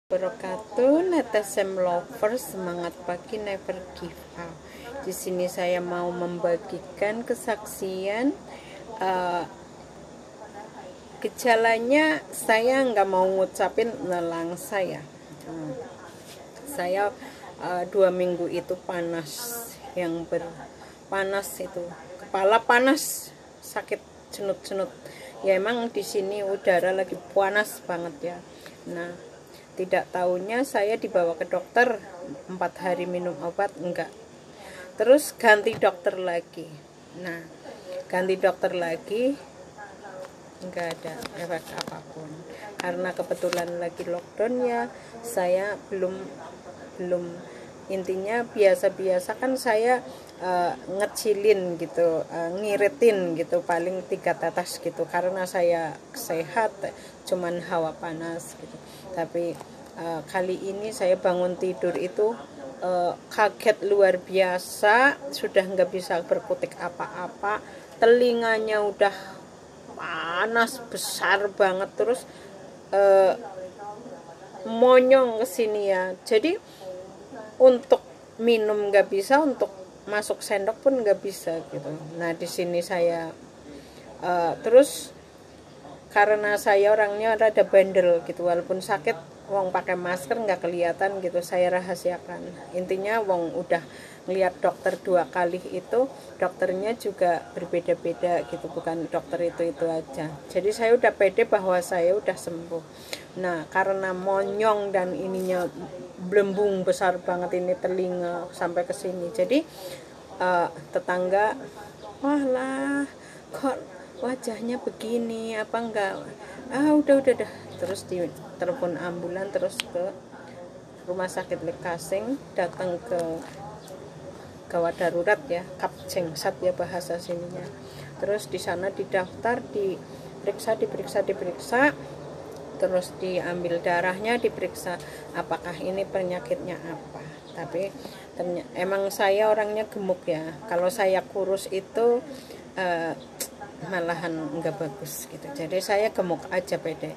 Wabarakatuh, Natasha Lovers, semangat pagi, never give up. Di sini saya mau membagikan kesaksian. Gejalanya saya nggak mau ngucapin nelang saya. Saya 2 minggu itu panas, yang berpanas itu, kepala panas, sakit cenut-cenut. Ya emang di sini udara lagi panas banget ya. Nah, tidak tahunya saya dibawa ke dokter, 4 hari minum obat enggak. Terus ganti dokter lagi. Nah, ganti dokter lagi enggak ada efek apapun. Karena kebetulan lagi lockdown ya, saya belum intinya biasa-biasa kan saya ngecilin gitu, ngiritin gitu, paling 3 tetes gitu, karena saya sehat, cuman hawa panas gitu. Tapi kali ini saya bangun tidur itu kaget luar biasa, sudah nggak bisa berkutik apa-apa, telinganya udah panas besar banget, terus monyong ke sini ya. Jadi untuk minum nggak bisa, untuk masuk sendok pun nggak bisa gitu. Nah di sini saya terus karena saya orangnya rada bandel gitu, walaupun sakit wong pakai masker nggak kelihatan gitu, saya rahasiakan. Intinya wong udah ngeliat dokter 2 kali itu, dokternya juga berbeda-beda gitu, bukan dokter itu aja. Jadi saya udah pede bahwa saya udah sembuh. Nah karena monyong dan ininya belembung besar banget ini telinga sampai ke sini, jadi tetangga, wah lah kok wajahnya begini, apa enggak, udah dah. Terus di telepon ambulan, terus ke rumah sakit Lekasing, datang ke gawat darurat ya, Kapjengsat ya bahasa sininya. Terus di sana didaftar, diperiksa, terus diambil darahnya, diperiksa apakah ini penyakitnya apa. Tapi emang saya orangnya gemuk ya, kalau saya kurus itu malahan nggak bagus gitu. Jadi saya gemuk aja pede.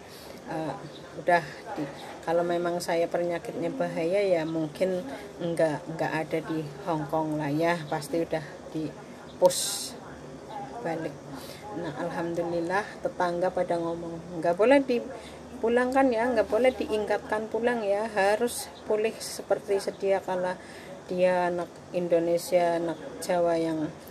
Kalau memang saya penyakitnya bahaya ya mungkin nggak ada di Hongkong lah ya, pasti udah di push balik. Nah alhamdulillah tetangga pada ngomong nggak boleh dipulangkan ya, nggak boleh diingatkan pulang ya, harus pulih seperti sedia kala dia anak Indonesia, anak Jawa yang